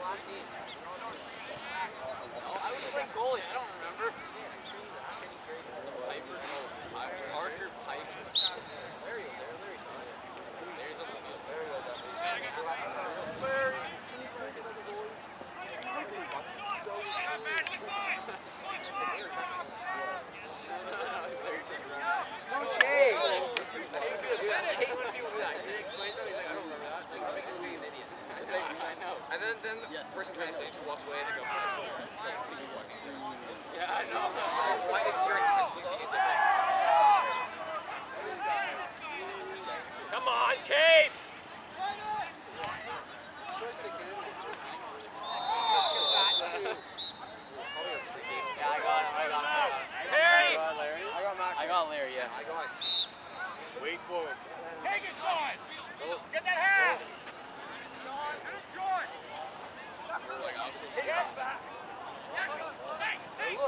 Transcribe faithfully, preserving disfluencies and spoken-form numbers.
No, I was playing goalie. I don't remember. Piper, no, Parker Piper. Larry, Larry, Larry saw it. Larry's on the field. Larry was up. Larry. No shade. I hate when people do that. He explains that. He's like, I don't remember that. Like, makes me an idiot. I know. And then, then the yeah. person trying to explain to walks away and they go, yeah, I know. Why did you intentionally think it's different? Come on, Kate! Yeah, I got him. I got him. Harry! I got Larry. I got Mac. I got Larry, yeah. I got Wait for it. Take it, Sean! Get that half! Sean, good Sean! Take it back! Hey, hey!